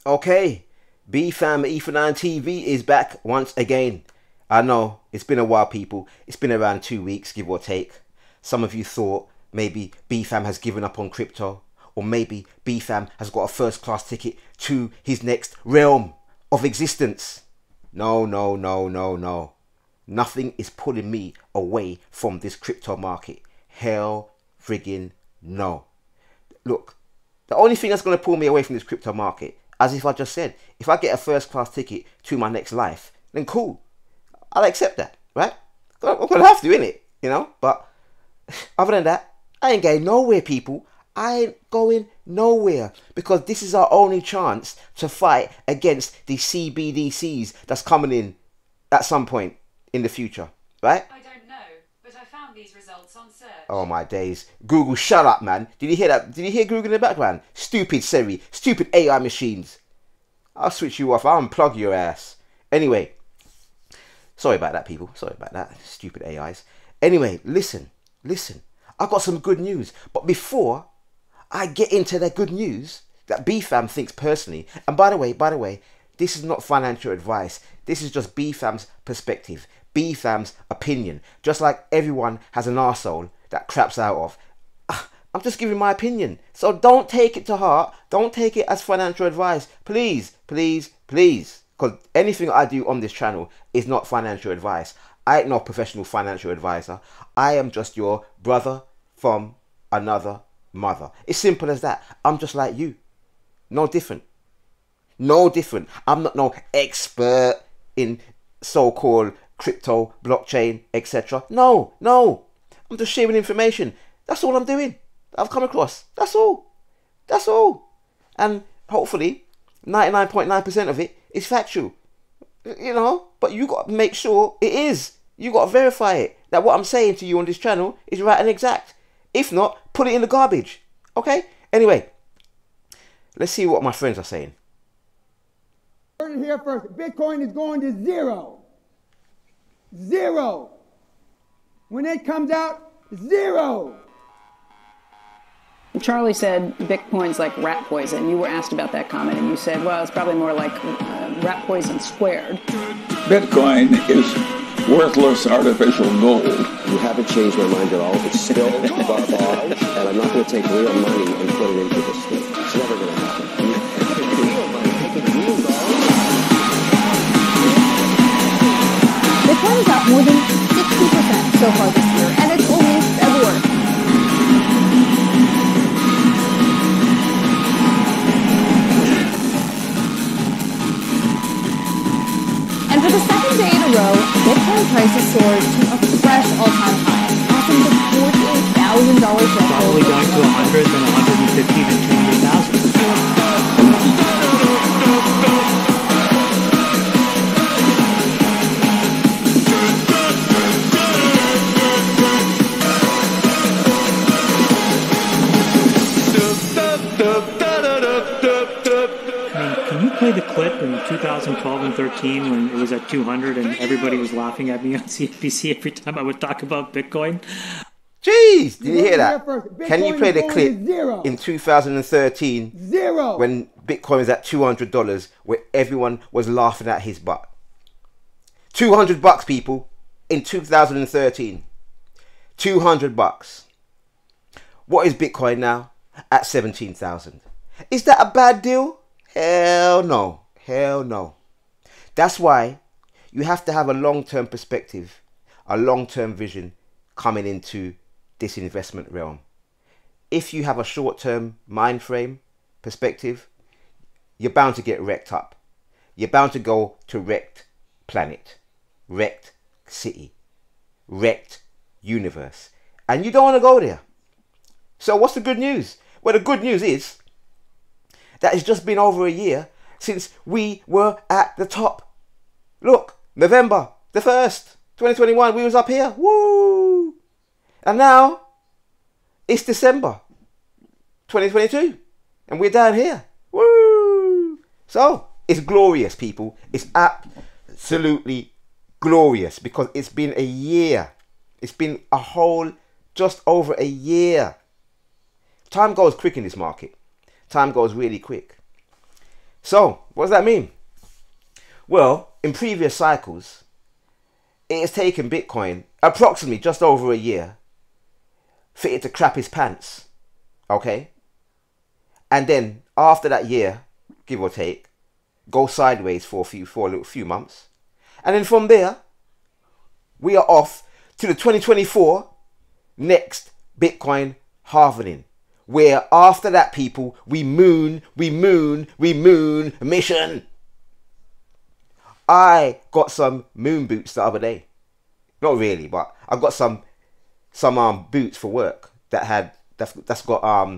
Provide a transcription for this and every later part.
Okay, BFAM E49 TV is back once again. I know, it's been a while, people. It's been around 2 weeks, give or take. Some of you thought maybe BFAM has given up on crypto, or maybe BFAM has got a first class ticket to his next realm of existence. No, no, no, no, no. Nothing is pulling me away from this crypto market. Hell friggin' no. Look, the only thing that's going to pull me away from this crypto market, as if I just said, if I get a first class ticket to my next life, then cool. I'll accept that, right? I'm going to have to, innit? You know? But other than that, I ain't going nowhere, people. I ain't going nowhere, because this is our only chance to fight against the CBDCs that's coming in at some point in the future, right? I don't know, but I found these results on search. Oh my days. Google, shut up, man. Did you hear that? Did you hear Google in the background? Stupid Siri. Stupid AI machines. I'll switch you off. I'll unplug your ass. Anyway. Sorry about that, people. Sorry about that. Stupid AIs. Anyway, listen. I've got some good news. But before I get into the good news that BFAM thinks personally, and by the way, this is not financial advice. This is just BFAM's perspective. BFAM's opinion. Just like everyone has an arsehole that craps out of. I'm just giving my opinion. So don't take it to heart. Don't take it as financial advice. Please, please, please. Because anything I do on this channel is not financial advice. I ain't no professional financial advisor. I am just your brother from another mother. It's simple as that. I'm just like you. No different. No different. I'm not no expert in so-called crypto, blockchain, etc. No. I'm just sharing information. That's all I'm doing. I've come across. That's all. And hopefully 99.9% of it is factual. You know, but you got to make sure it is. You got to verify it, that what I'm saying to you on this channel is right and exact. If not, put it in the garbage. Okay? Anyway, let's see what my friends are saying. Heard it here first. Bitcoin is going to zero. Zero. When it comes out, zero. Charlie said Bitcoin's like rat poison. You were asked about that comment, and you said, well, it's probably more like rat poison squared. Bitcoin is worthless artificial gold. You haven't changed my mind at all. It's still garbage, and I'm not going to take real money and put it into the state. It's never going to happen. Bitcoin is up more than 60% so far this year, and it's only February. And for the second day in a row, Bitcoin prices soared to a fresh all-time high, crossing the $48,000 threshold. Probably going to 100, then 150, then 200,000. Play the clip in 2012 and 13 when it was at 200 and everybody was laughing at me on CNBC every time I would talk about Bitcoin. Jeez, did you hear that? Can you play the clip in 2013 when Bitcoin was at $200 where everyone was laughing at his butt? $200, people, in 2013. $200. What is Bitcoin now? At 17,000. Is that a bad deal? Hell no. Hell no. That's why you have to have a long-term perspective, a long-term vision coming into this investment realm. If you have a short-term mind frame perspective, you're bound to get wrecked up. You're bound to go to wrecked planet, wrecked city, wrecked universe. And you don't want to go there. So what's the good news? Well, the good news is that it's just been over a year since we were at the top. Look, November the 1st, 2021, we was up here. Woo! And now it's December 2022 and we're down here. Woo! So it's glorious, people. It's absolutely glorious because it's been a year. It's been a whole just over a year. Time goes quick in this market. Time goes really quick. So, what does that mean? Well, in previous cycles, it has taken Bitcoin approximately just over a year for it to crap his pants. Okay? And then after that year, give or take, go sideways for a few months. And then from there, we are off to the 2024 next Bitcoin halvening. Where after that, people, we moon mission. I got some moon boots the other day. Not really, but I got some boots for work that's got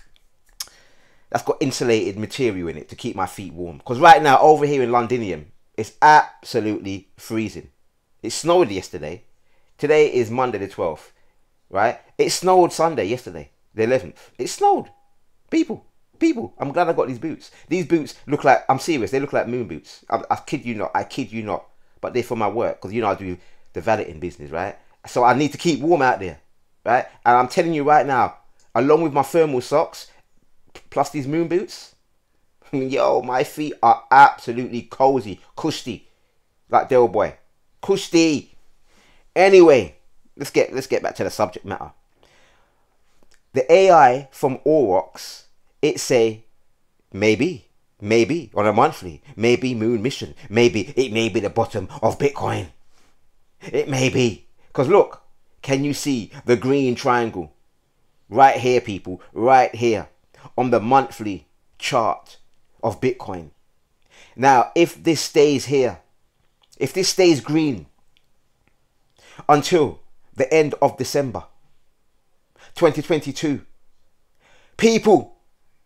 insulated material in it to keep my feet warm. Because right now over here in Londinium, it's absolutely freezing. It snowed yesterday. Today is Monday the 12th, right? It snowed Sunday yesterday, the 11th. It snowed. People, I'm glad I got these boots. These boots look like, I'm serious, they look like moon boots. I kid you not. But they're for my work, because you know I do the valeting business, right? So I need to keep warm out there, right? And I'm telling you right now, along with my thermal socks, plus these moon boots, yo, my feet are absolutely cozy, cushy, like Del Boy, cushy. Anyway, let's get back to the subject matter. The AI from Aurochs, it say maybe on a monthly, maybe moon mission, maybe it may be the bottom of Bitcoin. It may be, because look, can you see the green triangle right here, people, right here on the monthly chart of Bitcoin? Now, if this stays here, if this stays green until the end of December 2022, people,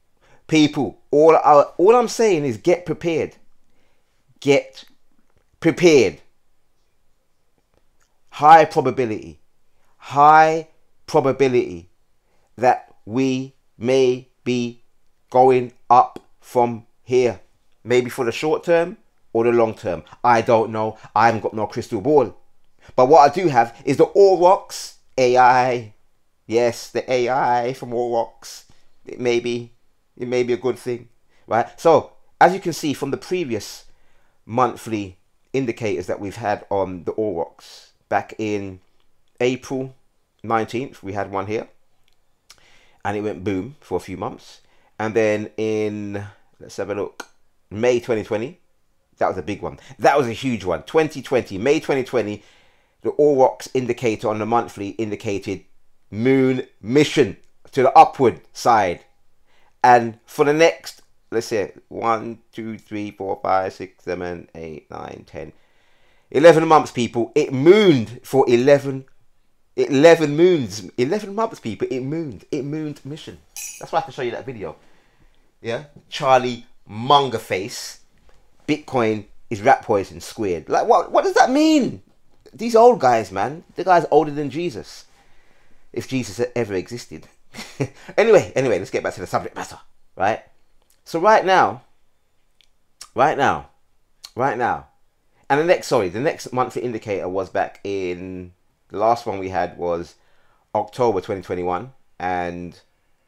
all I'm saying is get prepared. Get prepared. High probability that we may be going up from here. Maybe for the short term or the long term. I don't know. I haven't got no crystal ball. But what I do have is the Aurochs AI. Yes, the AI from Aurochs. It may be a good thing, right? So, as you can see from the previous monthly indicators that we've had on the Aurochs, back in April 19th, we had one here, and it went boom for a few months. And then in, let's have a look, May 2020, that was a big one. That was a huge one. May 2020, the Aurochs indicator on the monthly indicated moon mission to the upward side. And for the next, let's say 1, 2, 3, 4, 5, 6, 7, 8, 9, 10, 11 months, people. It mooned for 11 moons. 11 months, people. It mooned mission. That's why I have to show you that video. Yeah? Charlie Mungerface. Bitcoin is rat poison squared. Like, what does that mean? These old guys, man. The guy's older than Jesus. If Jesus ever existed. Anyway, let's get back to the subject matter, right? So right now, and the next monthly indicator was back in, the last one we had was October 2021, and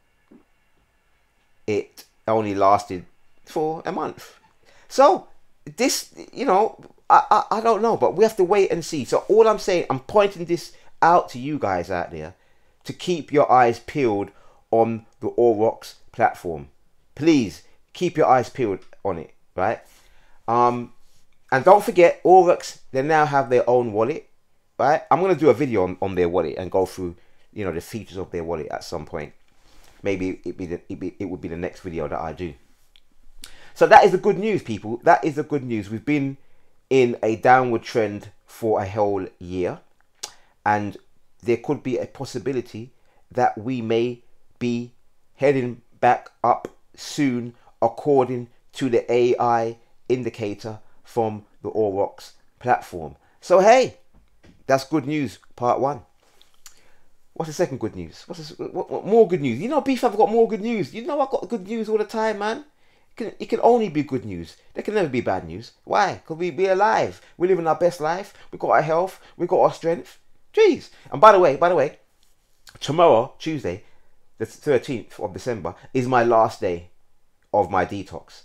it only lasted for a month. So this, you know, I don't know, but we have to wait and see. So all I'm saying, I'm pointing this out to you guys out there to keep your eyes peeled on the Aurochs platform. Please keep your eyes peeled on it, right? And don't forget, Aurochs, they now have their own wallet, right? I'm going to do a video on their wallet and go through, you know, the features of their wallet at some point. Maybe it would be the next video that I do. So that is the good news, people. That is the good news. We've been in a downward trend for a whole year, and there could be a possibility that we may be heading back up soon, according to the AI indicator from the Aurochs platform. So hey, that's good news, part one. What's the second good news? What more good news? You know, Beef, I've got more good news. You know, I've got good news all the time, man. It can only be good news. There can never be bad news. Why? Because we're alive. We're living our best life. We've got our health. We've got our strength. Jeez. And by the way, tomorrow, Tuesday, the 13th of December, is my last day of my detox.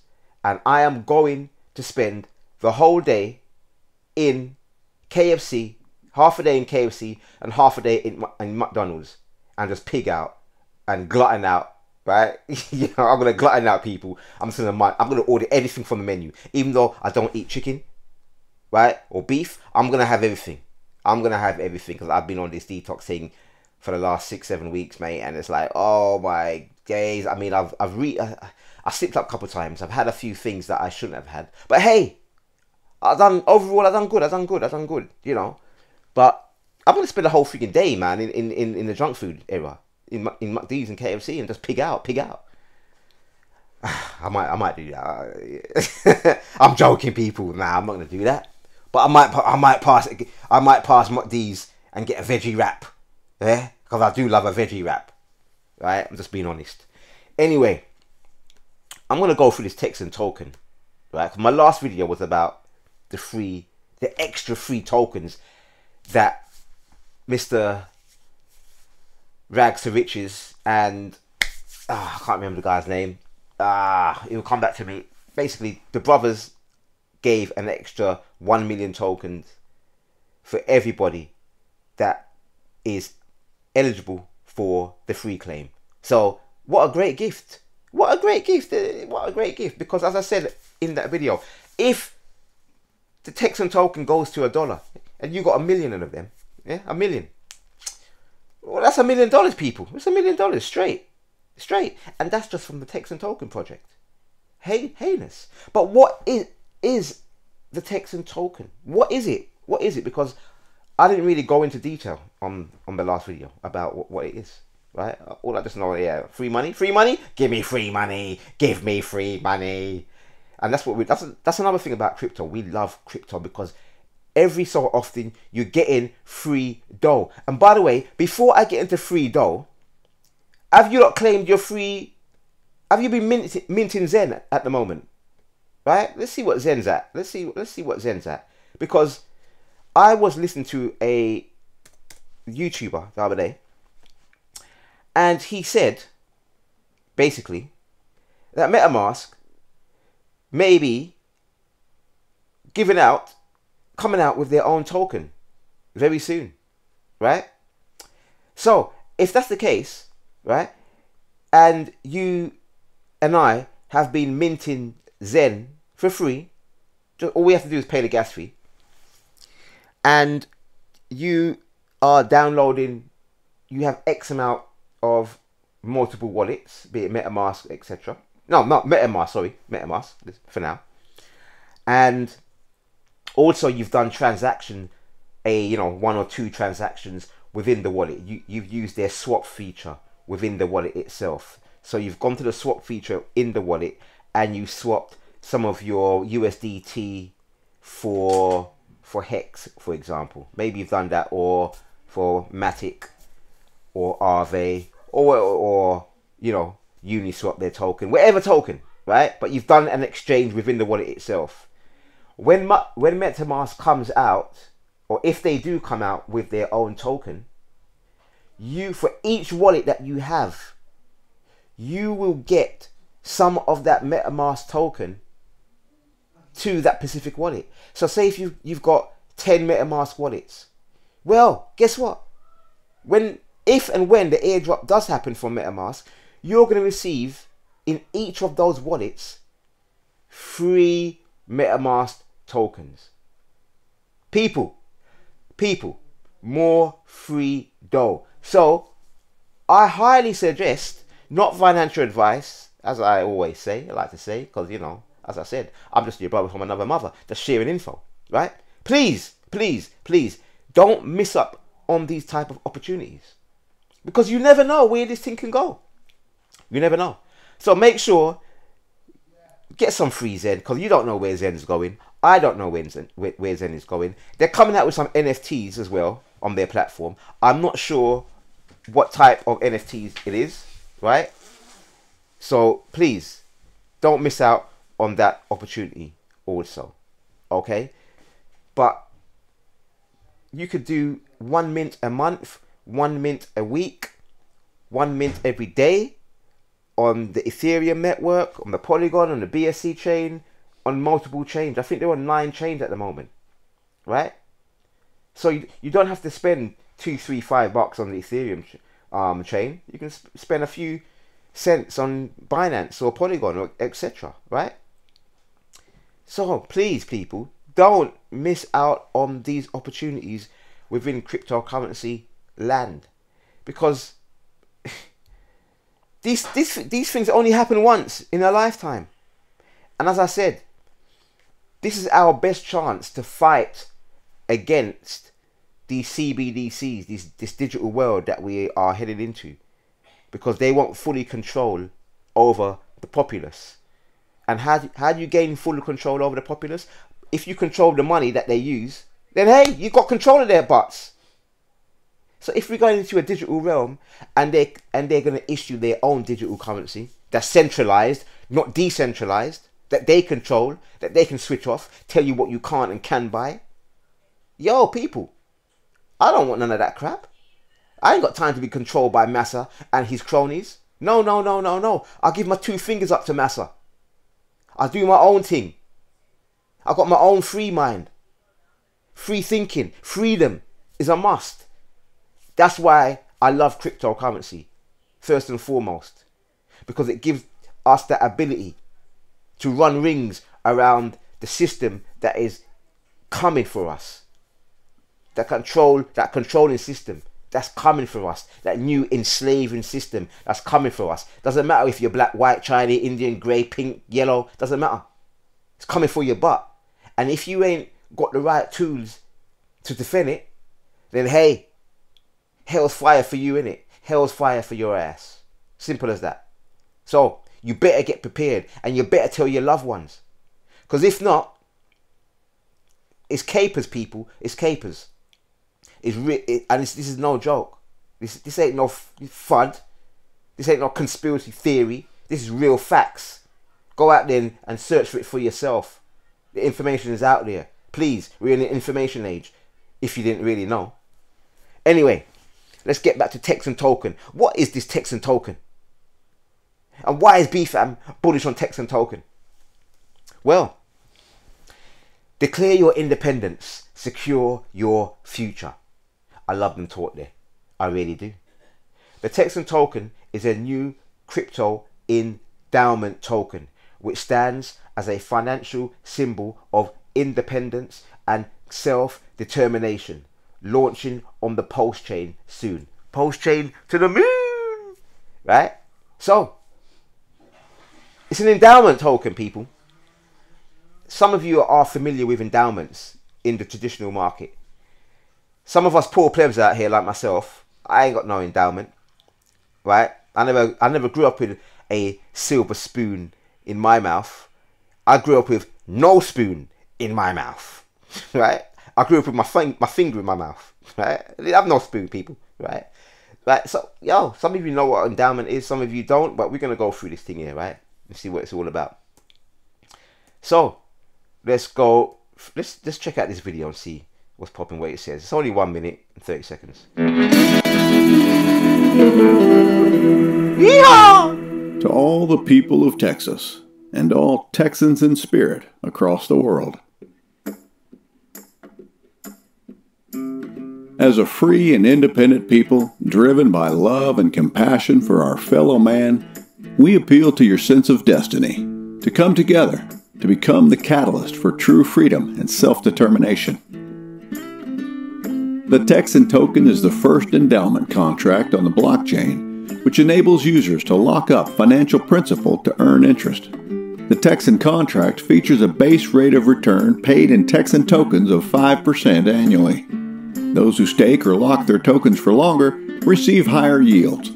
and I am going to spend the whole day in KFC, half a day in KFC and half a day in McDonald's, and just pig out and glutton out, right? You know, I'm gonna glutton out, people. I'm gonna order everything from the menu, even though I don't eat chicken, right, or beef. I'm gonna have everything. I'm gonna have everything because I've been on this detox thing for the last 6-7 weeks, mate, and it's like, oh my days. I mean, I slipped up a couple of times. I've had a few things that I shouldn't have had, but hey, I've done good, you know. But I'm gonna spend the whole freaking day, man, in the junk food era, in McD's and KFC, and just pig out. I might do that. I'm joking, people. Nah, I'm not gonna do that. But I might pass McD's and get a veggie wrap, yeah, because I do love a veggie wrap, right? I'm just being honest. Anyway, I'm gonna go through this Texan token, right? 'Cause my last video was about the extra free tokens that Mr. Rags to Riches and I can't remember the guy's name. It will come back to me. Basically, the brothers gave an extra 1 million tokens for everybody that is eligible for the free claim. So what a great gift. What a great gift. What a great gift. Because as I said in that video, if the Texan token goes to $1 and you got 1 million of them, yeah, 1 million. Well, that's $1 million, people. It's $1 million straight. And that's just from the Texan token project. Heinous. But what is the Texan token? What is it? Because I didn't really go into detail on the last video about what it is, right? All I just know, yeah, free money, give me free money, and that's what that's another thing about crypto. We love crypto because every so often you're getting free dough. And by the way, before I get into free dough, have you not claimed your free? Have you been minting Zen at the moment? Right? Let's see what Zen's at. Let's see what Zen's at. Because I was listening to a YouTuber the other day, and he said, basically, that MetaMask may be coming out with their own token very soon, right? So, if that's the case, right, and you and I have been minting Zen for free, all we have to do is pay the gas fee, and you are downloading, you have X amount of multiple wallets, be it MetaMask, etc. No, not MetaMask, sorry, MetaMask for now. And also you've done transaction, one or two transactions within the wallet. You've used their swap feature within the wallet itself. So you've gone to the swap feature in the wallet and you swapped some of your USDT for Hex, for example. Maybe you've done that, or for Matic or Aave or Uniswap, their token, whatever token, right? But you've done an exchange within the wallet itself. When MetaMask comes out, or if they do come out with their own token, for each wallet that you have, you will get some of that MetaMask token to that specific wallet. So say if you've got 10 MetaMask wallets, well, guess what? If and when the airdrop does happen from MetaMask, you're going to receive in each of those wallets free MetaMask tokens. People, more free dough. So I highly suggest, not financial advice, as I always say, I like to say, because as I said, I'm just your brother from another mother, just sharing info, right? Please don't miss up on these type of opportunities, because you never know where this thing can go. You never know. So make sure, get some free Zen, because you don't know where Zen is going. I don't know where Zen is going. They're coming out with some NFTs as well on their platform. I'm not sure what type of NFTs it is, right? So please don't miss out on that opportunity also, okay? But you could do 1 mint a month, 1 mint a week, 1 mint every day, on the Ethereum network, on the Polygon, on the BSC chain, on multiple chains. I think they're on 9 chains at the moment, right? So you don't have to spend $2, $3, $5 on the Ethereum chain. You can spend a few cents on Binance or Polygon or etc. Right? So please, people, don't miss out on these opportunities within cryptocurrency land, because these things only happen once in a lifetime. And as I said, this is our best chance to fight against these CBDCs, this digital world that we are headed into, because they want fully control over the populace. And how do you gain full control over the populace? If you control the money that they use, then hey, you got control of their butts. So if we're going into a digital realm and they're going to issue their own digital currency that's centralized, not decentralized, that they control, that they can switch off, tell you what you can't and can buy. Yo, people, I don't want none of that crap. I ain't got time to be controlled by Massa and his cronies. No. I'll give my 2 fingers up to Massa. I'll do my own thing. I've got my own free mind. Free thinking. Freedom is a must. That's why I love cryptocurrency, first and foremost. Because it gives us that ability to run rings around the system that is coming for us. That controlling system that's coming for us. That new enslaving system that's coming for us. Doesn't matter if you're black, white, Chinese, Indian, grey, pink, yellow. Doesn't matter. It's coming for your butt. And if you ain't got the right tools to defend it, then hey, hell's fire for you, innit? Hell's fire for your ass. Simple as that. So you better get prepared, and you better tell your loved ones. Because if not, it's capers, people. It's capers. This is no joke. This ain't no FUD. This ain't no conspiracy theory. This is real facts. Go out there and search for it for yourself. The information is out there. Please, we're in the information age, if you didn't really know. Anyway, let's get back to Texan Token. What is this Texan Token? And why is BFAM bullish on Texan Token? Well, declare your independence. Secure your future. I love them taught there. I really do. The Texan Token is a new crypto endowment token, which stands as a financial symbol of independence and self-determination, launching on the Pulse chain soon. Pulse chain to the moon! Right? So, it's an endowment token, people. Some of you are familiar with endowments in the traditional market. Some of us poor plebs out here, like myself, I ain't got no endowment, right? I never grew up with a silver spoon in my mouth. I grew up with no spoon in my mouth, right? I grew up with my finger in my mouth, right? I have no spoon, people, right? Right. So, yo, some of you know what endowment is, some of you don't, but we're gonna go through this thing here, right? And see what it's all about. So, let's go. Let's check out this video and see what's popping, what it says. It's only 1 minute and 30 seconds. Yeehaw! To all the people of Texas and all Texans in spirit across the world. As a free and independent people, driven by love and compassion for our fellow man, we appeal to your sense of destiny, to come together, to become the catalyst for true freedom and self-determination. The Texan Token is the first endowment contract on the blockchain, which enables users to lock up financial principal to earn interest. The Texan contract features a base rate of return paid in Texan tokens of 5% annually. Those who stake or lock their tokens for longer receive higher yields.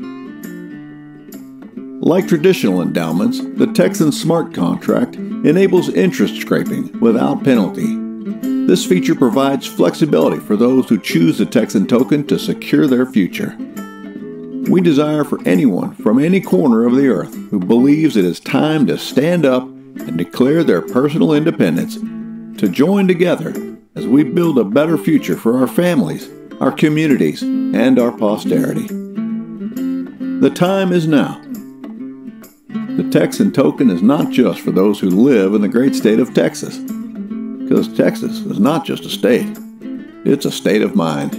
Like traditional endowments, the Texan Smart Contract enables interest scraping without penalty. This feature provides flexibility for those who choose the Texan Token to secure their future. We desire for anyone from any corner of the earth who believes it is time to stand up and declare their personal independence to join together as we build a better future for our families, our communities, and our posterity. The time is now. The Texan token is not just for those who live in the great state of Texas. Because Texas is not just a state, it's a state of mind.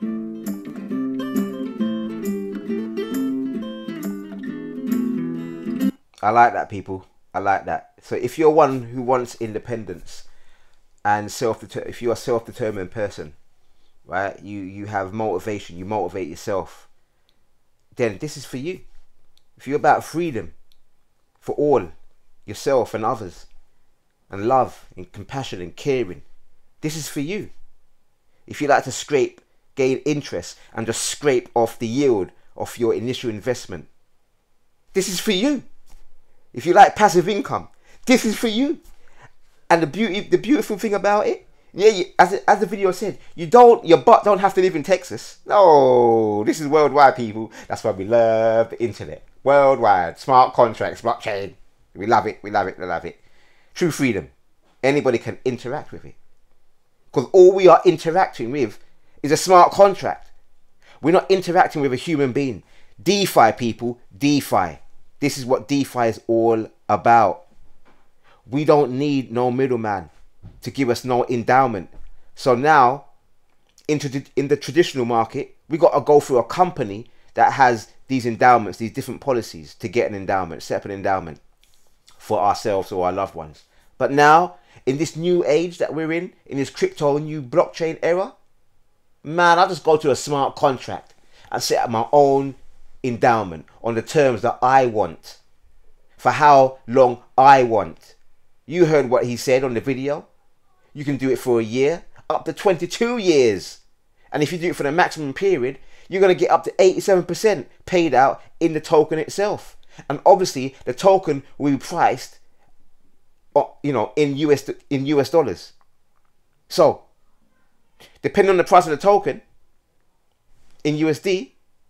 I like that, people. I like that. So if you're one who wants independence and if you're a self-determined person, right, you have motivation, you motivate yourself, then this is for you. If you're about freedom for all, yourself and others, and love and compassion and caring, this is for you. If you like to gain interest and just scrape off the yield of your initial investment, this is for you. If you like passive income, this is for you. And the beautiful thing about it, yeah, as the video said, your butt don't have to live in Texas. No, this is worldwide, people. That's why we love the internet. Worldwide, smart contracts, blockchain. We love it. We love it. We love it. True freedom. Anybody can interact with it, because all we are interacting with is a smart contract. We're not interacting with a human being. DeFi, people. DeFi. This is what DeFi is all about. We don't need no middleman to give us no endowment. So now, in the traditional market, we got to go through a company that has these endowments, these different policies to get an endowment, set up an endowment for ourselves or our loved ones. But now, in this new age that we're in this crypto new blockchain era, man, I just go to a smart contract and set up my own endowment on the terms that I want, for how long I want. You heard what he said on the video. You can do it for a year, up to 22 years. And if you do it for the maximum period, you're going to get up to 87% paid out in the token itself. And obviously, the token will be priced, in US dollars. So, depending on the price of the token in USD,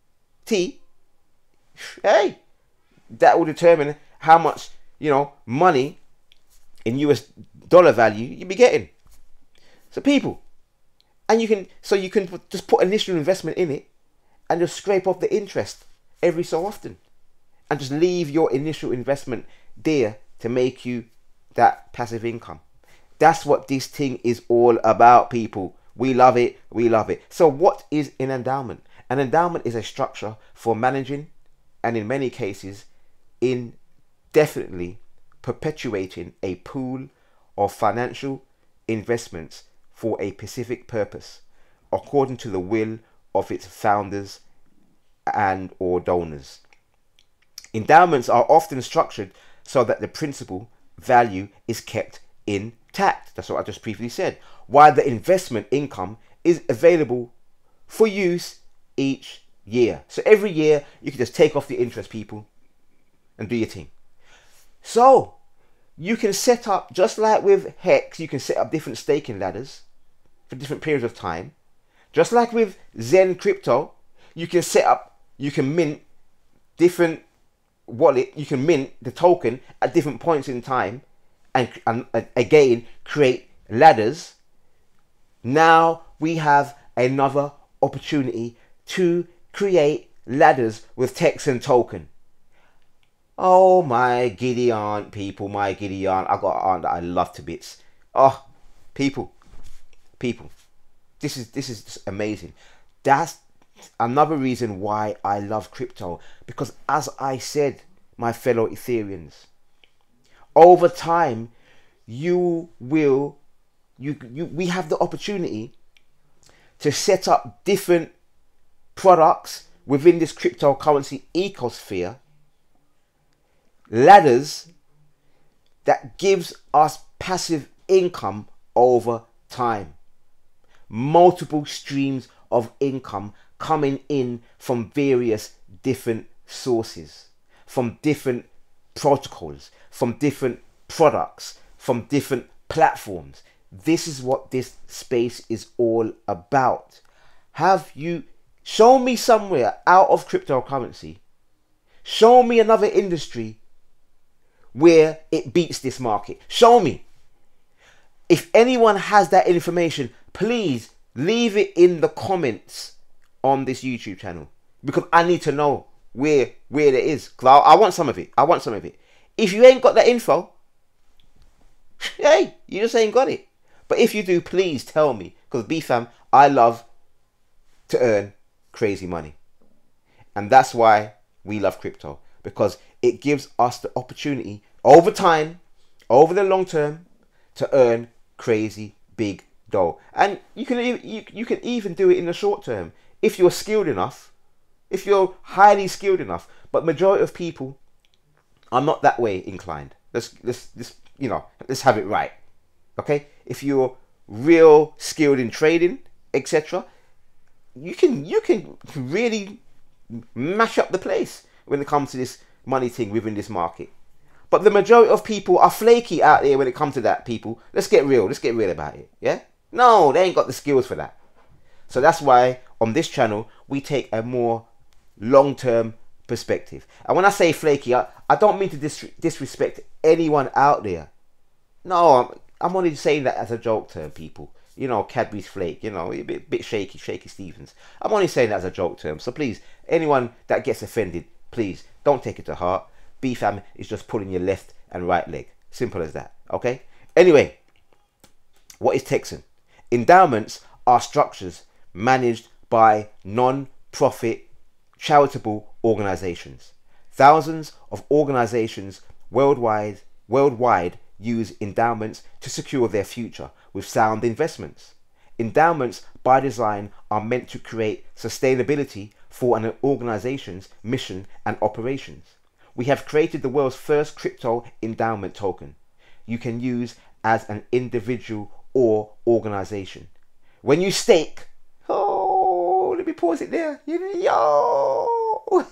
hey, that will determine how much, money in US dollar value you'll be getting. So people, and you can just put initial investment in it and just scrape off the interest every so often, and just leave your initial investment there to make you that passive income. That's what this thing is all about, people. We love it. We love it. So what is an endowment? An endowment is a structure for managing, and in many cases, indefinitely perpetuating a pool of financial investments for a specific purpose, according to the will of its founders and or donors. Endowments are often structured so that the principal value is kept intact. That's what I just previously said. While the investment income is available for use each year. So every year you can just take off the interest, people, and do your thing. So you can set up, just like with Hex, you can set up different staking ladders for different periods of time. Just like with Zen Crypto, you can mint different wallet, you can mint the token at different points in time, and again create ladders. Now we have another opportunity to create ladders with Texan token. Oh, my giddy aunt, people, my giddy aunt. I got an aunt that I love to bits. Oh, people, this is just amazing. That's another reason why I love crypto, because as I said, my fellow Ethereans, over time we have the opportunity to set up different products within this cryptocurrency ecosphere, ladders that gives us passive income over time, multiple streams of income coming in from various different sources, from different protocols, from different products, from different platforms. This is what this space is all about. Have you shown me somewhere out of cryptocurrency? Show me another industry where it beats this market. Show me. If anyone has that information, please leave it in the comments on this YouTube channel, because I need to know where it is. Because I want some of it. I want some of it. If you ain't got that info, hey, you just ain't got it. But if you do, please tell me. Because BFAM, I love to earn crazy money. And that's why we love crypto. Because it gives us the opportunity over time, over the long term, to earn crazy big dough. And you can even do it in the short term if you're skilled enough, if you're highly skilled enough. But majority of people are not that way inclined. Let's have it right. Okay? If you're real skilled in trading, etc., you can really mash up the place when it comes to this money thing within this market. But the majority of people are flaky out there when it comes to that, people. Let's get real. Let's get real about it. Yeah? No, they ain't got the skills for that. So that's why on this channel, we take a more long-term perspective. And when I say flaky, I don't mean to disrespect anyone out there. No, I'm only saying that as a joke term, people. You know, Cadbury's flake, you know, a bit shaky Stevens. I'm only saying that as a joke term. So please, anyone that gets offended, please don't take it to heart. BFAM is just pulling your left and right leg. Simple as that. Okay? Anyway, what is Texan? Endowments are structures managed by non-profit charitable organizations. Thousands of organizations worldwide use endowments to secure their future with sound investments. Endowments by design are meant to create sustainability for an organization's mission and operations. We have created the world's first crypto endowment token you can use as an individual or organization. When you stake, oh, let me pause it there. Yo!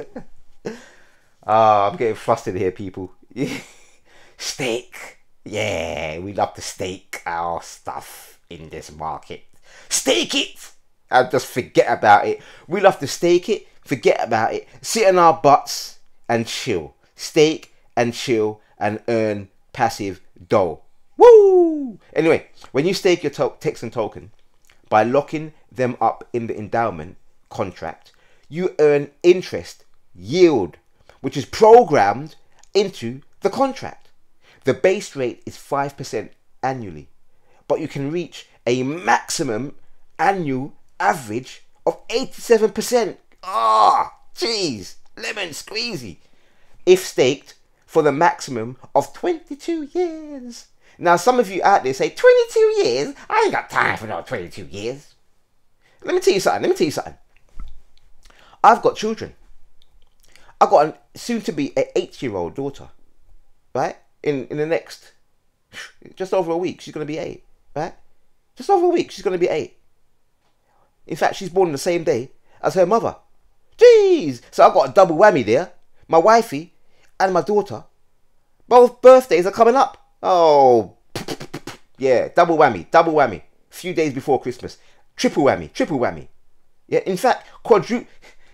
I'm getting flustered here, people. Stake. Yeah, we love to stake our stuff in this market. Stake it! And just forget about it. We love to stake it, forget about it, sit on our butts and chill. Stake and chill and earn passive dough. Woo! Anyway, when you stake your Texan token, by locking them up in the endowment contract, you earn interest yield, which is programmed into the contract. The base rate is 5% annually, but you can reach a maximum annual average of 87%. Ah, jeez, lemon squeezy. If staked for the maximum of 22 years. Now, some of you out there say, 22 years? I ain't got time for no 22 years. Let me tell you something. I've got children. I've got a soon-to-be an 8-year-old daughter, right? In the next, just over a week, she's going to be 8, right? Just over a week, she's going to be 8. In fact, she's born on the same day as her mother. Jeez! So I've got a double whammy there. My wifey and my daughter, both birthdays are coming up. Oh, yeah, double whammy. Few days before Christmas. Triple whammy. Yeah, in fact, quadruple.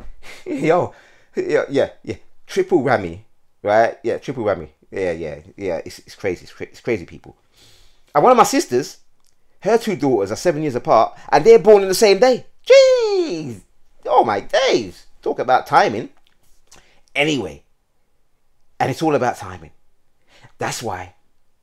Yeah. Triple whammy, right? Yeah, triple whammy. Yeah. It's crazy. It's crazy, people. And one of my sisters, her 2 daughters are 7 years apart, and they're born on the same day. Jeez! Oh my days! Talk about timing. Anyway, and it's all about timing. That's why,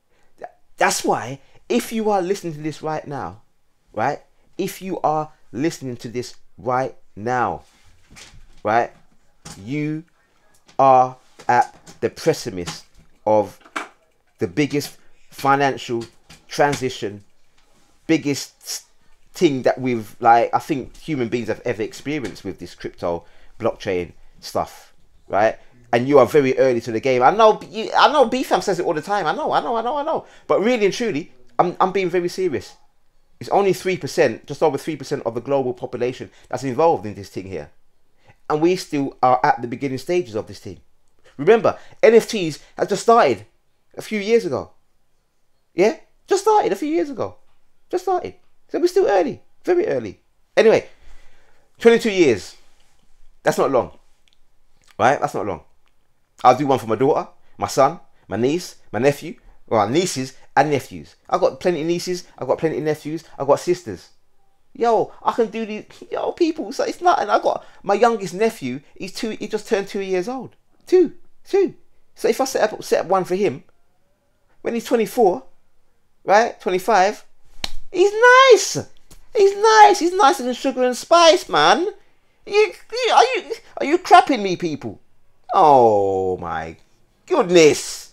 if you are listening to this right now, right? If you are listening to this right now, right? You are at the precipice of the biggest financial transition, biggest thing that we've, like, I think human beings have ever experienced with this crypto blockchain stuff, right? And you are very early to the game. I know BFAM says it all the time. I know. But really and truly, I'm being very serious. It's only 3%, just over 3% of the global population that's involved in this thing here. And we still are at the beginning stages of this thing. Remember, NFTs has just started a few years ago. Yeah? Just started a few years ago. Just started. So we're still early. Very early. Anyway, 22 years. That's not long. Right? That's not long. I'll do one for my daughter, my son, my niece, my nephew. Well, nieces and nephews. I've got plenty of nieces. I've got plenty of nephews. I've got sisters. Yo, I can do these. Yo, people. So it's nothing. I got my youngest nephew. He just turned 2 years old. Two. So if I set up one for him, when he's 24, right, 25, he's nice. He's nice. He's nicer than sugar and spice, man. Are you crapping me, people? Oh my goodness.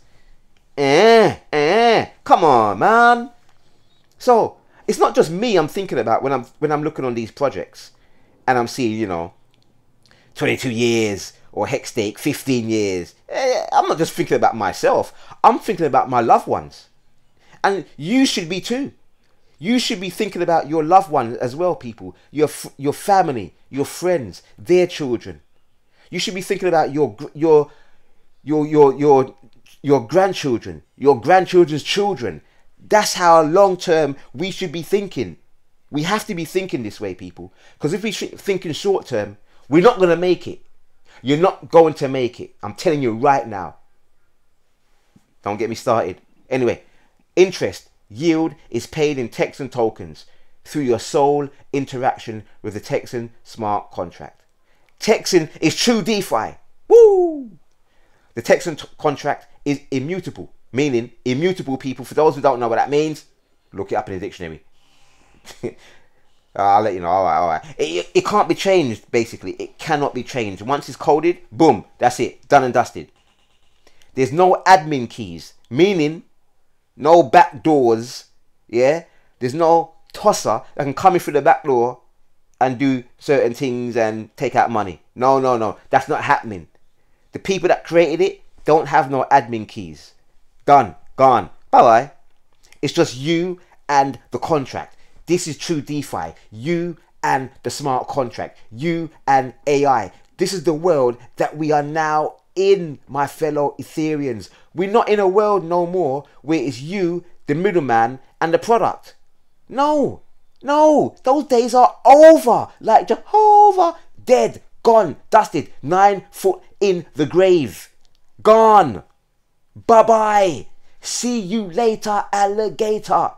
Come on, man. So it's not just me I'm thinking about when I'm looking on these projects and I'm seeing, you know, 22 years or Hexstake 15 years. I'm not just thinking about myself. I'm thinking about my loved ones. And you should be too. You should be thinking about your loved ones as well, people. Your family, your friends, their children. You should be thinking about your grandchildren, your grandchildren's children. That's how long term we should be thinking. We have to be thinking this way, people. Because if we think in short term, we're not going to make it. You're not going to make it. I'm telling you right now. Don't get me started. Anyway, interest, yield is paid in Texan tokens through your sole interaction with the Texan smart contract. Texan is true DeFi. Woo! The Texan contract is immutable, meaning immutable, people. For those who don't know what that means, look it up in the dictionary. I'll let you know. All right. It can't be changed, basically. It cannot be changed. Once it's coded, boom, that's it. Done and dusted. There's no admin keys, meaning no back doors. Yeah? There's no tosser that can come in through the back door and do certain things and take out money. No. That's not happening. The people that created it don't have no admin keys. Done. Gone. Bye-bye. It's just you and the contract. This is true DeFi. You and the smart contract. You and AI. This is the world that we are now in, my fellow Ethereans. We're not in a world no more where it's you, the middleman, and the product. No. Those days are over. Like Jehovah. Dead. Gone. Dusted. 9 foot in the grave. Gone. Bye-bye. See you later, alligator.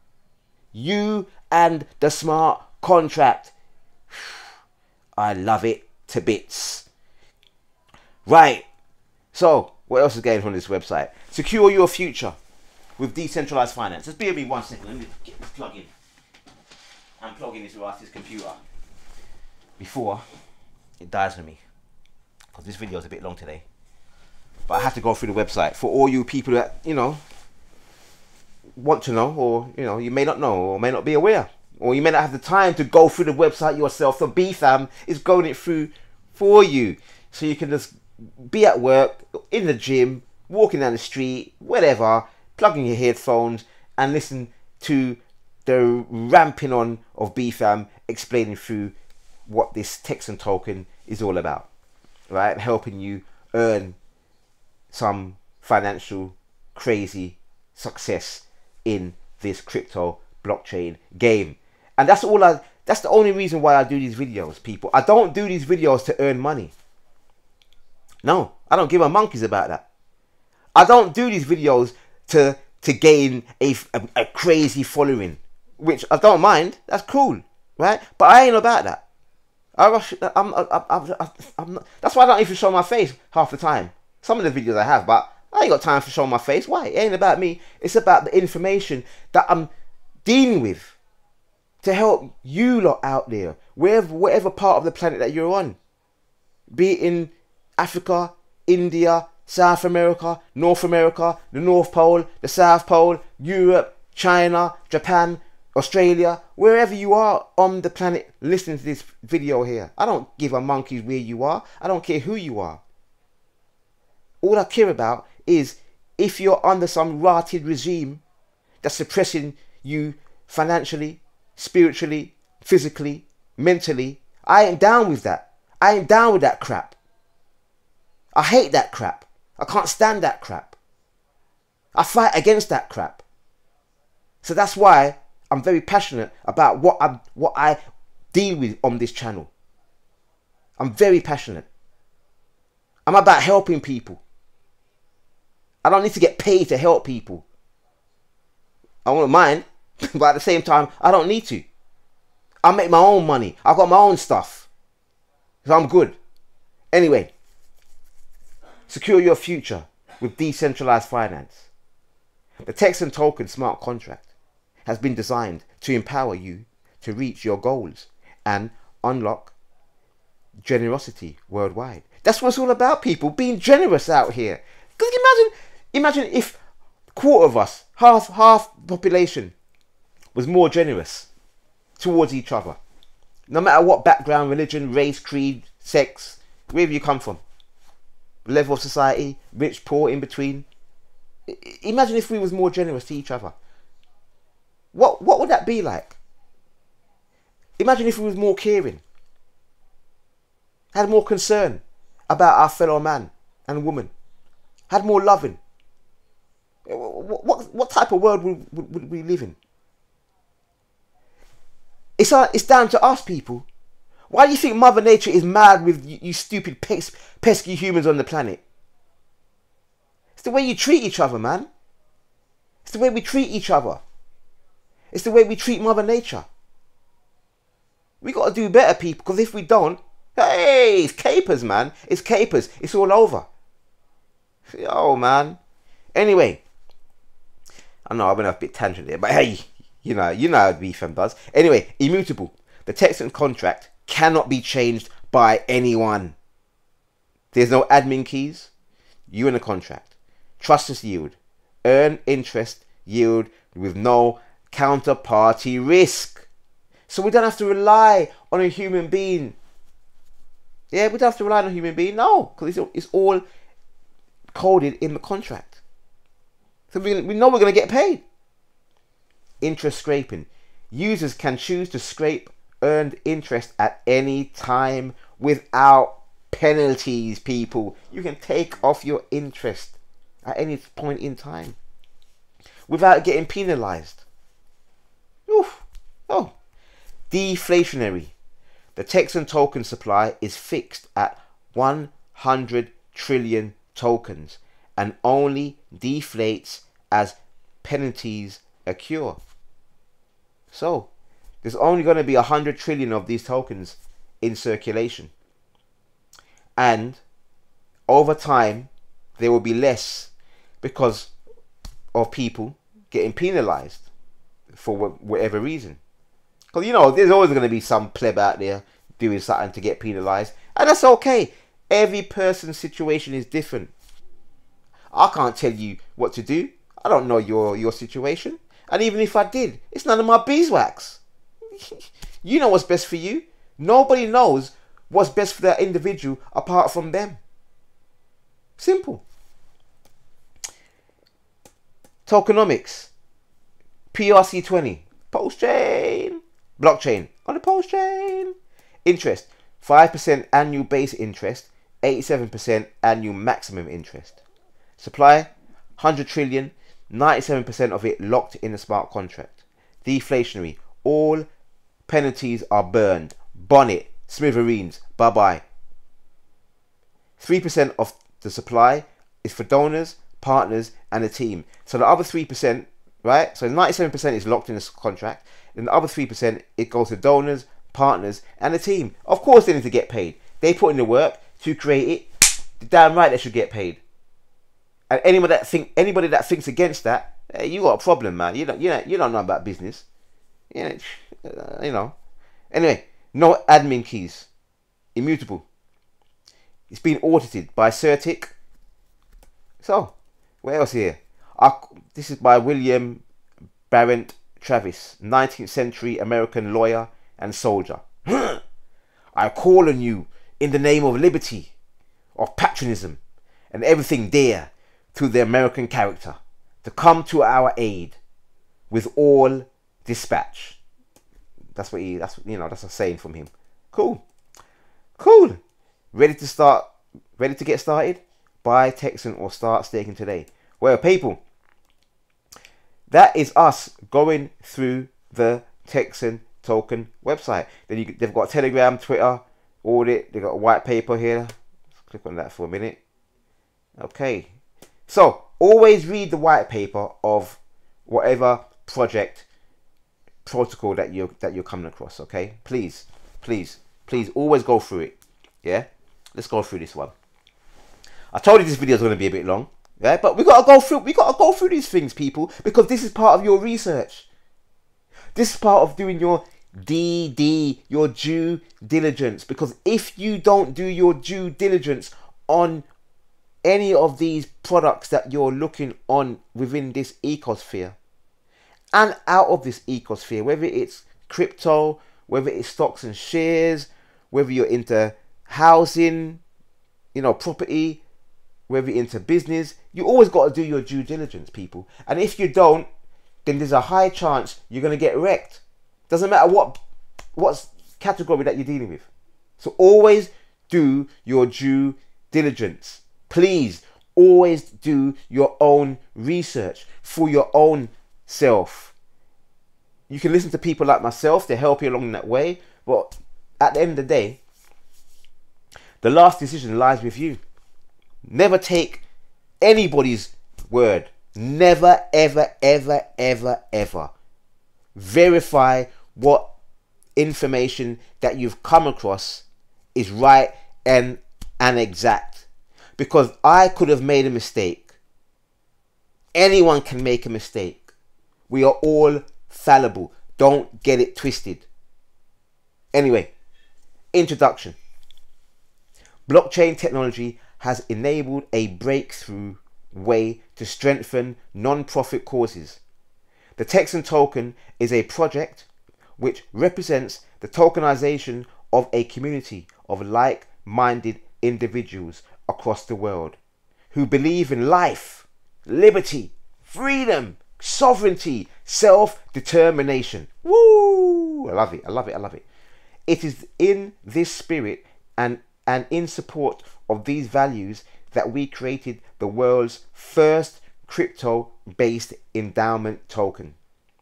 You and the smart contract. I love it to bits. Right. So, what else is going on this website? Secure your future with decentralized finance. Just bear with me 1 second. Let me get this plug in. I'm plugging this right this computer before it dies on me. Because this video is a bit long today. But I have to go through the website for all you people that, you know, want to know, or you may not know, or may not be aware, or you may not have the time to go through the website yourself. So BFAM is going it through for you, so you can just be at work, in the gym, walking down the street, whatever, plugging your headphones and listen to the ramping on of BFAM explaining through what this Texan token is all about, right? Helping you earn some financial crazy success in this crypto blockchain game. And that's the only reason why I do these videos, people. I don't do these videos to earn money. No, I don't give a monkeys about that. I don't do these videos to gain a crazy following, which I don't mind. That's cool, right? But I ain't about that. I'm not, that's why I don't even show my face half the time. Some of the videos I have, but I ain't got time for showing my face. Why? It ain't about me. It's about the information that I'm dealing with to help you lot out there, whatever part of the planet that you're on. Be it in Africa, India, South America, North America, the North Pole, the South Pole, Europe, China, Japan, Australia, wherever you are on the planet listening to this video here. I don't give a monkey's where you are. I don't care who you are. All I care about is if you're under some rotted regime that's suppressing you financially, spiritually, physically, mentally. I ain't down with that. I ain't down with that crap. I hate that crap. I can't stand that crap. I fight against that crap. So that's why I'm very passionate about what I deal with on this channel. I'm very passionate. I'm about helping people. I don't need to get paid to help people. I won't mind, but at the same time, I don't need to. I make my own money. I've got my own stuff. So I'm good. Anyway, secure your future with decentralized finance. The Texan Token smart contract has been designed to empower you to reach your goals and unlock generosity worldwide. That's what it's all about, people, being generous out here. Because imagine if a quarter of us, half population, was more generous towards each other. No matter what background, religion, race, creed, sex, wherever you come from, level of society, rich, poor, in between. Imagine if we was more generous to each other. What would that be like? Imagine if we was more caring, had more concern about our fellow man and woman, had more loving. What type of world would we live in? It's down to us, people. Why do you think Mother Nature is mad with you stupid pesky humans on the planet? It's the way you treat each other, man. It's the way we treat each other. It's the way we treat Mother Nature. We got to do better, people, because if we don't, hey, it's capers, man. It's capers. It's all over. Oh, man. Anyway, I know I went off a bit tangent there, but hey, you know how BFM does. Anyway, immutable. The Texan contract cannot be changed by anyone. There's no admin keys. You in a contract. Trustless yield. Earn interest yield with no counterparty risk. So we don't have to rely on a human being. Yeah, we don't have to rely on a human being. No, because it's all coded in the contract. So we know we're going to get paid. Interest scraping. Users can choose to scrape earned interest at any time without penalties, people. You can take off your interest at any point in time without getting penalized. Oof. Oh. Deflationary. The Texan token supply is fixed at 100 trillion tokens and only deflates as penalties occur. So, there's only going to be 100 trillion of these tokens in circulation. And over time, there will be less because of people getting penalized for whatever reason. Because, you know, there's always going to be some pleb out there doing something to get penalized. And that's okay. Every person's situation is different. I can't tell you what to do. I don't know your situation. And even if I did, it's none of my beeswax. You know what's best for you. Nobody knows what's best for that individual apart from them. Simple. Tokenomics. PRC20. Post-chain. Blockchain. On the post-chain. Interest. 5% annual base interest. 87% annual maximum interest. Supply. 100 trillion. 97% of it locked in a smart contract. Deflationary. All penalties are burned. Bonnet. Smithereens. Bye-bye. 3% of the supply is for donors, partners, and a team. So the other 3%, right? So 97% is locked in this contract. And the other 3%, it goes to donors, partners, and a team. Of course they need to get paid. They put in the work to create it. They're damn right they should get paid. And anybody that thinks against that, hey, you got a problem, man. You don't know about business. You know. Anyway, no admin keys. Immutable. It's been audited by Certic. So, what else here? This is by William Barrett Travis, 19th century American lawyer and soldier. I call on you in the name of liberty, of patriotism, and everything dear to the American character, to come to our aid with all dispatch. That's a saying from him. Cool. Ready to get started? Buy Texan or start staking today. Well, people, that is us going through the Texan token website. Then they've got Telegram, Twitter, audit. They've got a white paper here. Let's click on that for a minute. Okay. So always read the white paper of whatever project protocol that you're coming across. Okay, please always go through it. Yeah, let's go through this one. I told you this video is going to be a bit long. Right? But we gotta go through these things, people, because this is part of your research. This is part of doing your DD, your due diligence. Because if you don't do your due diligence on any of these products that you're looking on within this ecosphere and out of this ecosphere, whether it's crypto, whether it's stocks and shares, whether you're into housing, property, whether you're into business, you always got to do your due diligence, people. And if you don't, then there's a high chance you're going to get wrecked. Doesn't matter what category that you're dealing with. So always do your due diligence. Please, always do your own research for your own self. You can listen to people like myself to help you along that way. But at the end of the day, the last decision lies with you. Never take anybody's word. Never, ever, ever, ever, ever. Verify what information that you've come across is right and exact. Because I could have made a mistake. Anyone can make a mistake. We are all fallible. Don't get it twisted. Anyway, introduction. Blockchain technology has enabled a breakthrough way to strengthen non-profit causes. The Texan Token is a project which represents the tokenization of a community of like-minded individuals across the world who believe in life, liberty, freedom, sovereignty, self-determination. Woo! I love it, I love it, I love it. It is in this spirit and in support of these values that we created the world's first crypto-based endowment token.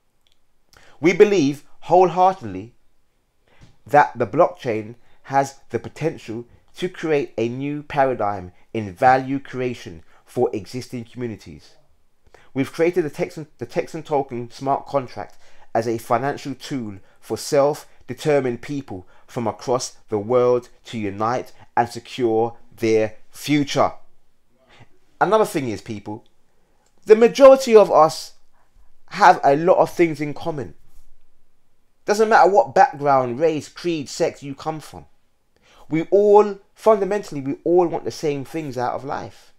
We believe wholeheartedly that the blockchain has the potential to create a new paradigm in value creation for existing communities. We've created the Texan Token smart contract as a financial tool for self-determined people from across the world to unite and secure their future. Another thing is, people, the majority of us have a lot of things in common. Doesn't matter what background, race, creed, sex you come from. We all, fundamentally, we all want the same things out of life.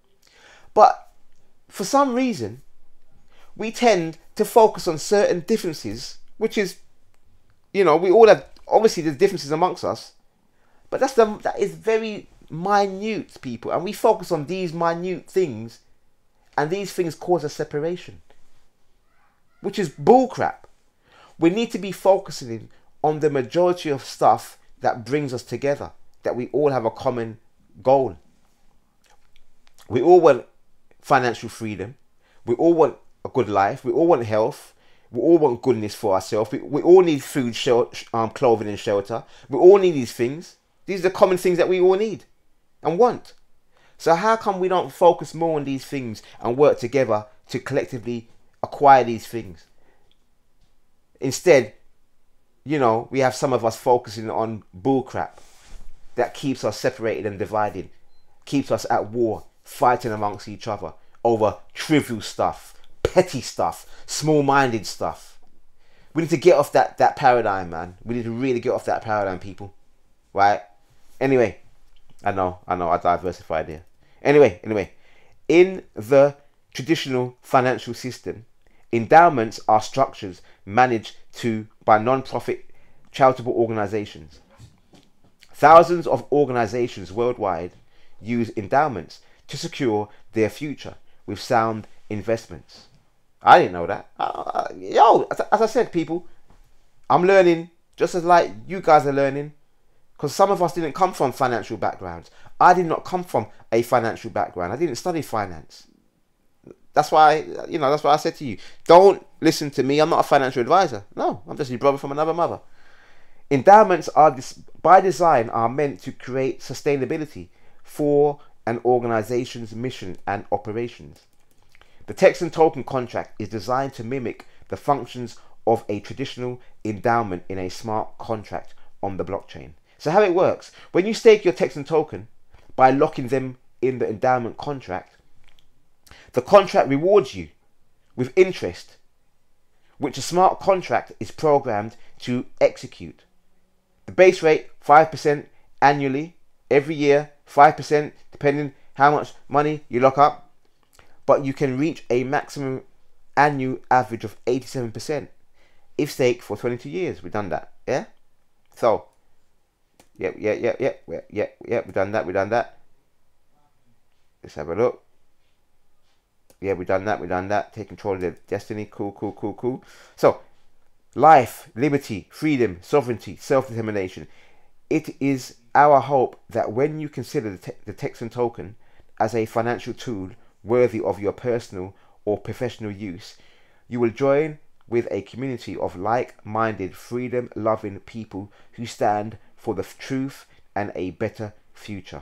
But for some reason, we tend to focus on certain differences, which is, we all have, obviously there's differences amongst us, but that is very minute, people, and we focus on these minute things, and these things cause a separation, which is bullcrap. We need to be focusing on the majority of stuff that brings us together, that we all have a common goal. We all want financial freedom. We all want a good life. We all want health. We all want goodness for ourselves. We all need food, clothing and shelter. We all need these things. These are the common things that we all need and want. So how come we don't focus more on these things and work together to collectively acquire these things? Instead, we have some of us focusing on bullcrap that keeps us separated and divided, keeps us at war, fighting amongst each other over trivial stuff, petty stuff, small-minded stuff. We need to get off that paradigm, man. We need to really get off that paradigm, people. Right? Anyway, I know, I diversified here. Anyway, in the traditional financial system, endowments are structures managed by non-profit charitable organizations. Thousands of organizations worldwide use endowments to secure their future with sound investments. I didn't know that. As I said, people, I'm learning just as like you guys are learning, because some of us didn't come from financial backgrounds. I did not come from a financial background. I didn't study finance. That's why, that's why I said to you, don't listen to me. I'm not a financial advisor. No, I'm just your brother from another mother. Endowments are, by design, are meant to create sustainability for an organization's mission and operations. The Texan Token contract is designed to mimic the functions of a traditional endowment in a smart contract on the blockchain. So how it works, when you stake your Texan Token by locking them in the endowment contract, The contract rewards you with interest, which a smart contract is programmed to execute. The base rate, 5% annually, every year, 5%, depending how much money you lock up. But you can reach a maximum annual average of 87% if staked for 22 years. We've done that, yeah? So, yep, we've done that. Let's have a look. Yeah, we've done that. Take control of their destiny. Cool. So, life, liberty, freedom, sovereignty, self-determination. It is our hope that when you consider the Texan token as a financial tool worthy of your personal or professional use, you will join with a community of like-minded, freedom-loving people who stand for the truth and a better future.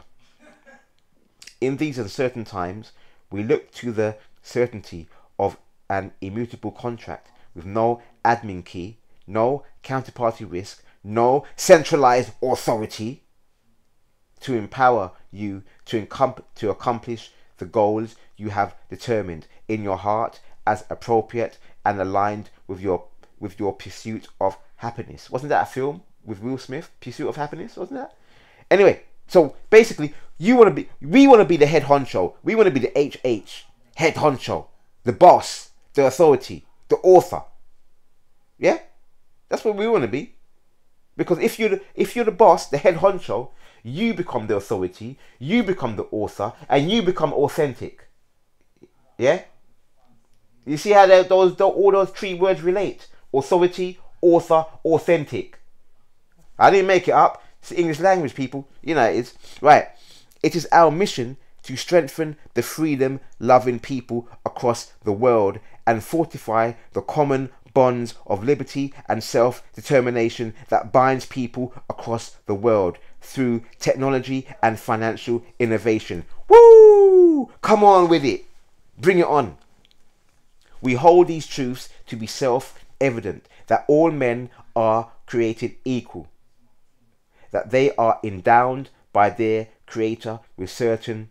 In these uncertain times, we look to the certainty of an immutable contract with no admin key, no counterparty risk, no centralized authority to empower you to accomplish the goals you have determined in your heart as appropriate and aligned with your pursuit of happiness. Wasn't that a film with Will Smith? Pursuit of Happiness, wasn't that? Anyway, so basically, we want to be the head honcho. We want to be the HH, head honcho, the boss, the authority, the author. Yeah, that's what we want to be. Because if you're the boss, the head honcho, you become the authority, you become the author, and you become authentic. Yeah. You see how all those three words relate? Authority, author, authentic. I didn't make it up. It's the English language, people. You know it is. Right. It is our mission to strengthen the freedom-loving people across the world and fortify the common bonds of liberty and self-determination that binds people across the world through technology and financial innovation. Woo! Come on with it. Bring it on. We hold these truths to be self-evident, that all men are created equal, that they are endowed by their Creator with certain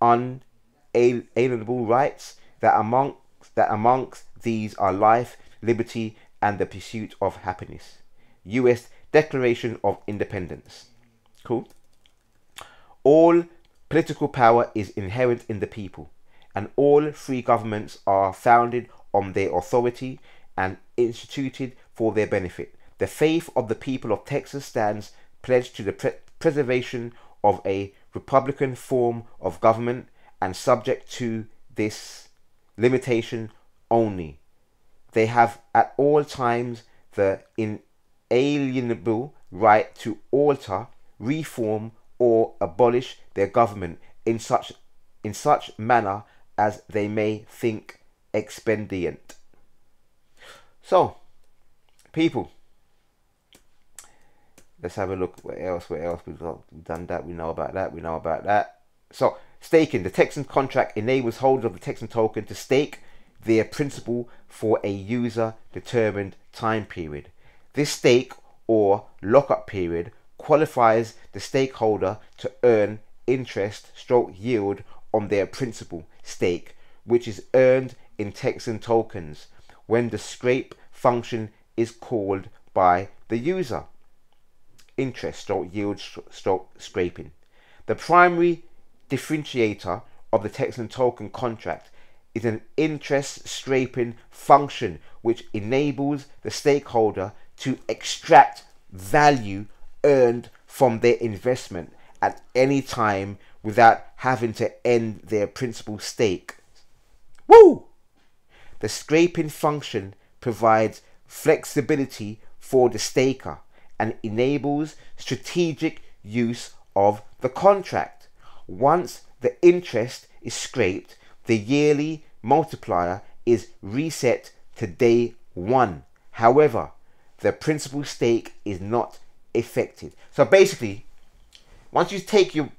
unalienable rights, that amongst these are life, liberty, and the pursuit of happiness. U.S. Declaration of Independence. Cool. All political power is inherent in the people, and all free governments are founded on their authority and instituted for their benefit. The faith of the people of Texas stands pledged to the preservation of a republican form of government and subject to this limitation only. They have at all times the inalienable right to alter, reform, or abolish their government in such manner as they may think expedient. So, people, let's have a look. What else? We've done that. We know about that. So, staking. The Texan contract enables holders of the Texan token to stake their principal for a user-determined time period. This stake or lockup period qualifies the stakeholder to earn interest/yield on their principal stake, which is earned in Texan tokens when the scrape function is called by the user. Interest/yield/scraping. The primary differentiator of the Texan token contract is an interest scraping function which enables the stakeholder to extract value earned from their investment at any time without having to end their principal stake. Woo! The scraping function provides flexibility for the staker and enables strategic use of the contract. Once the interest is scraped, the yearly multiplier is reset to day one. However, the principal stake is not affected. So basically, once you take your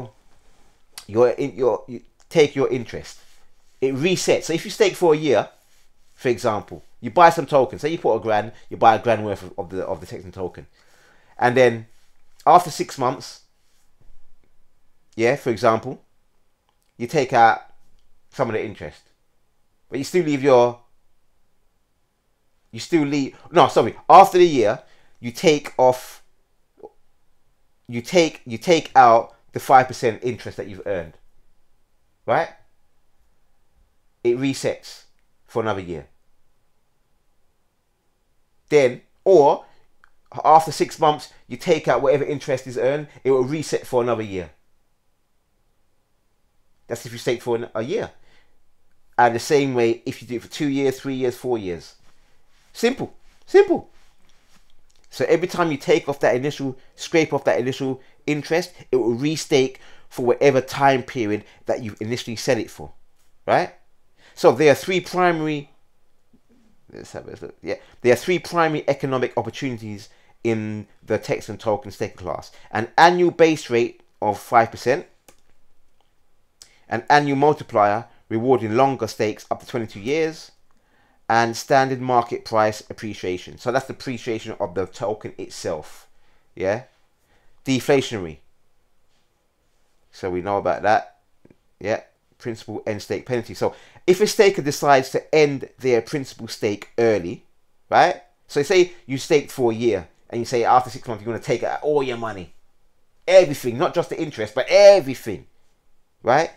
interest, it resets. So if you stake for a year, for example, you buy some tokens. Say you put $1,000, you buy $1,000 worth of the Texan token, and then after 6 months, yeah, for example, you take out some of the interest. But you still leave your... No, sorry. After the year, you take off... You take out the 5% interest that you've earned. Right? It resets for another year. Then, or after 6 months, you take out whatever interest is earned, it will reset for another year. That's if you stake for a year. And the same way if you do it for 2 years, 3 years, 4 years. Simple. Simple. So every time you take off that initial, scrape off that initial interest, it will restake for whatever time period that you initially set it for. Right? So there are three primary... Let's have a look. Yeah, there are three primary economic opportunities in the Texan token staking class: an annual base rate of 5%, an annual multiplier rewarding longer stakes up to 22 years, and standard market price appreciation. So that's the appreciation of the token itself. Yeah, deflationary. So we know about that. Yeah, principal end stake penalty. So if a staker decides to end their principal stake early, right? So say you staked for a year and you say after 6 months you're going to take out all your money. Everything, not just the interest, but everything, right?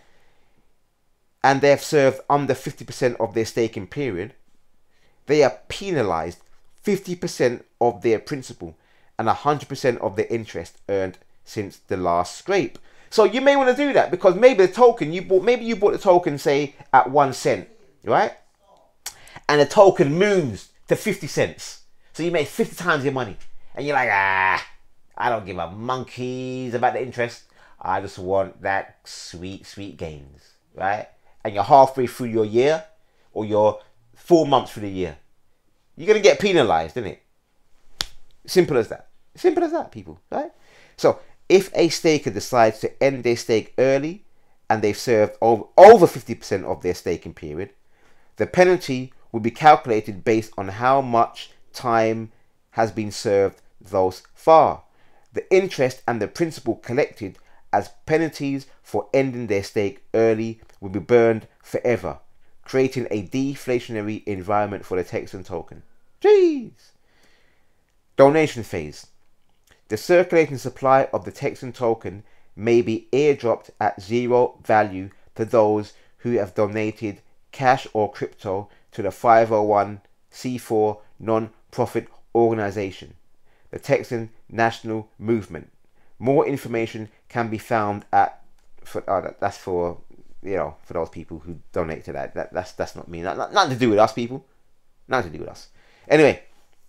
And they've served under 50% of their staking period, they are penalized 50% of their principal and 100% of their interest earned since the last scrape. So you may want to do that because maybe the token you bought, maybe you bought the token say at 1 cent, right? And the token moves to 50 cents. So you made 50 times your money. And you're like, I don't give a monkeys about the interest. I just want that sweet, sweet gains, right? And you're halfway through your year or you're 4 months through the year. You're going to get penalized, isn't it? Simple as that. Simple as that, people, right? So if a staker decides to end their stake early and they've served over 50% of their staking period, the penalty will be calculated based on how much time has been served thus far. The interest and the principal collected as penalties for ending their stake early will be burned forever, creating a deflationary environment for the Texan token. Jeez! Donation phase. The circulating supply of the Texan token may be airdropped at zero value to those who have donated cash or crypto to the 501c4 non-profit organization, the Texan National Movement. More information can be found at, that's for, you know, for those people who donate to that. That's not me. Nothing to do with us, people. Nothing to do with us. Anyway,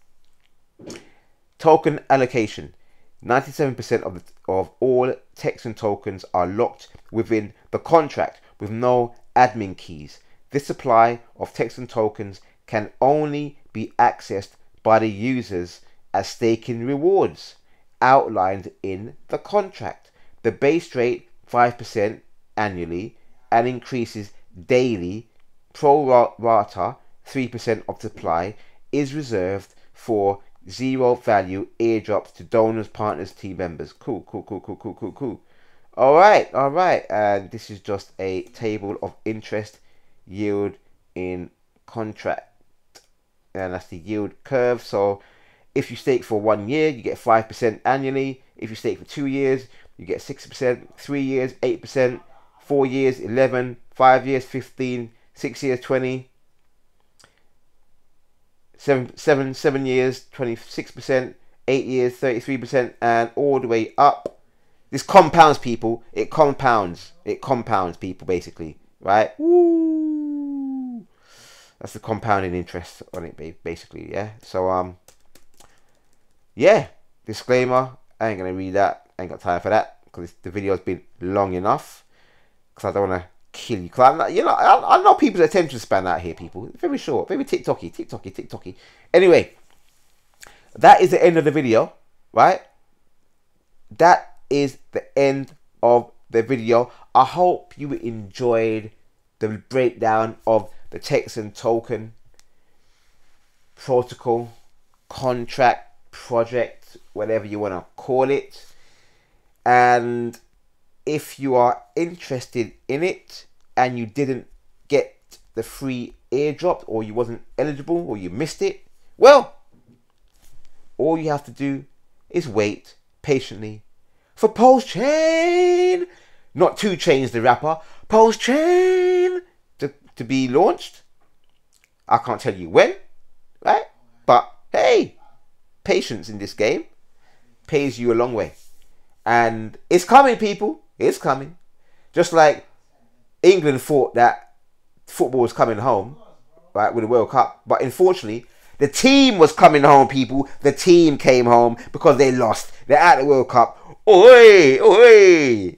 token allocation. 97% of all Texan tokens are locked within the contract with no admin keys. This supply of Texan tokens can only be accessed by the users as staking rewards outlined in the contract. The base rate 5% annually and increases daily pro rata 3% of supply is reserved for zero value airdrops to donors, partners, team members. Cool. Alright. And this is just a table of interest yield in contract. And that's the yield curve. So if you stake for 1 year, you get 5% annually. If you stake for 2 years, you get 6%. 3 years, 8%. 4 years, 11. 5 years, 15. 6 years, 20. 7 years, 26%, 8 years, 33%, and all the way up. This compounds, people. It compounds. It compounds, people, basically. Right? Woo! That's the compounding interest on it, basically, yeah? So, yeah. Disclaimer. I ain't going to read that. I ain't got time for that. Because the video's been long enough. Because I don't want to kill you. Cause you know, I know people's attention span out here, people. Very short, very TikToky. Anyway, that is the end of the video, right? That is the end of the video. I hope you enjoyed the breakdown of the Texan token protocol, contract, project, whatever you want to call it. And if you are interested in it and you didn't the free airdrop, or you wasn't eligible, or you missed it, well, all you have to do is wait patiently for Pulse Chain, not 2 Chainz the rapper, Pulse Chain to be launched. I can't tell you when, right? But hey, patience in this game pays you a long way. And it's coming, people. It's coming. Just like England thought that football was coming home, right, with the World Cup. But unfortunately, the team was coming home, people. The team came home because they lost. They're at the World Cup. Oi, oi.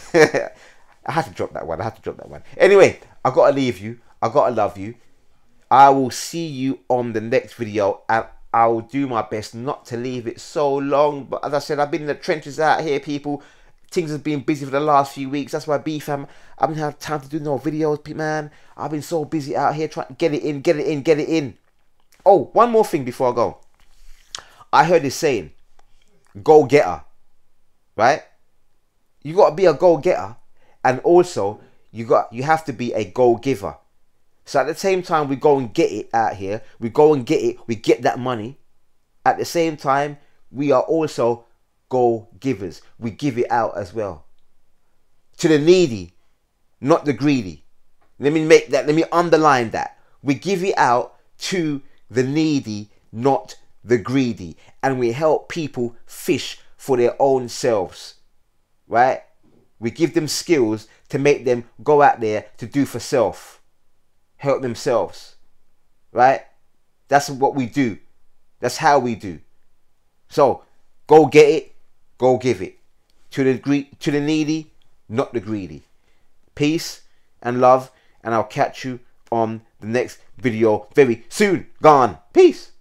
I had to drop that one. Anyway, I got to leave you. I got to love you. I will see you on the next video. And I will do my best not to leave it so long. But as I said, I've been in the trenches out here, people. Things have been busy for the last few weeks. That's why, B-fam, I haven't had time to do no videos, man. I've been so busy out here trying to get it in. Oh, one more thing before I go. I heard this saying, go-getter, right? You got to be a go-getter, and also you have to be a go-giver. So at the same time we go and get it out here, we go and get it, we get that money. At the same time, we are also go-givers. We give it out as well. To the needy, not the greedy. Let me underline that. We give it out to the needy, not the greedy. And we help people fish for their own selves. Right? We give them skills to make them go out there to do for self. Help themselves. Right? That's what we do. That's how we do. So, go get it. Go give it. To the needy, not the greedy. Peace and love. And I'll catch you on the next video very soon. Gone. Peace.